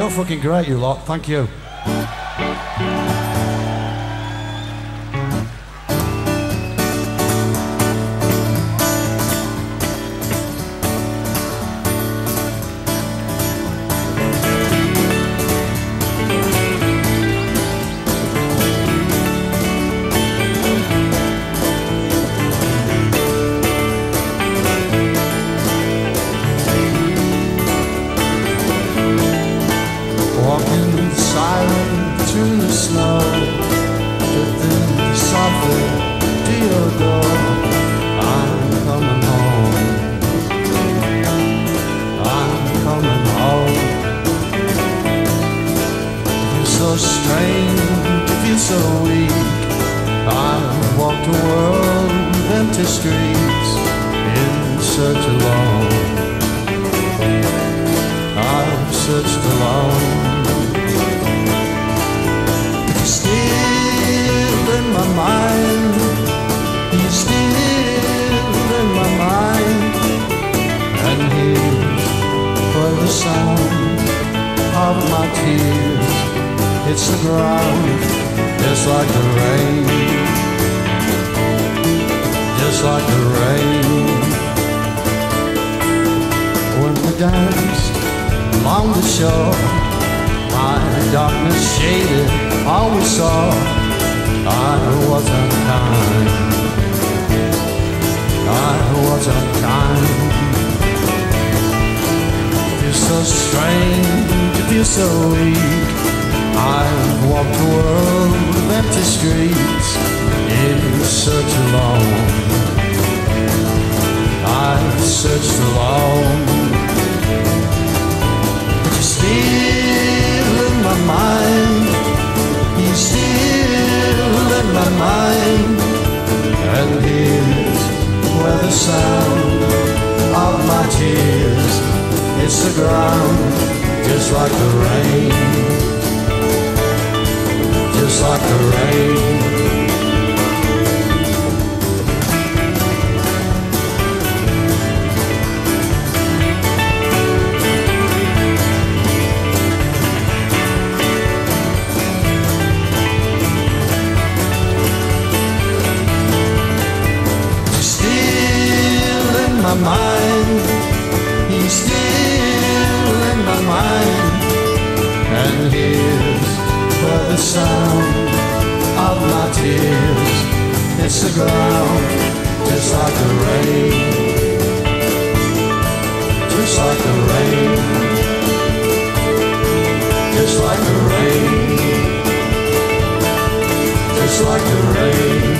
You're fucking great, you lot. Thank you. Walking silent through the snow, drifting softly to your door. I'm coming home. I'm coming home. Feels so strange, feels so weak. I've walked the world with empty streets in search alone. I've searched alone. Still in my mind, he's still in my mind. And here's for the sound of my tears. It's the ground, just like the rain, just like the rain. When we danced along the shore, my darkness shaded all we saw. I was unkind, I was unkind. It feels so strange, it feels so weak. I've walked the world with empty streets in search alone. I've searched alone. But you're still in my mind. He's still in my mind. And here's where the sound of my tears hits the ground, just like the rain, just like the rain. My mind, he's still in my mind. And here's where the sound of my tears hits the ground, just like the rain, just like the rain, just like the rain, just like the rain.